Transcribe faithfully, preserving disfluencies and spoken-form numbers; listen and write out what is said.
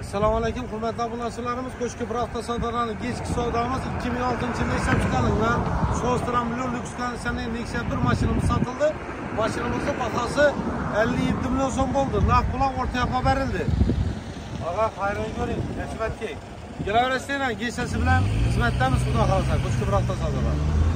Assalomu alaykum, hurmatli obunachilarimiz. Qo'shki bir hafta savdolarining kechki savdomiz ikki ming oltinchi yilda ishlab chiqarilgan So'stran million lyuks konditsioner Nexia bir mashinamiz sotildi. Mashinamizning bahosi ellik yetti million so'm bo'ldi. Naqd pul o'rtaga berildi. Og'a, xayron ko'ring, xizmatga. Kelaverasizlar, kechasi bilan xizmatdamiz, xudo xolasa. Qo'shki bir hafta savdolari.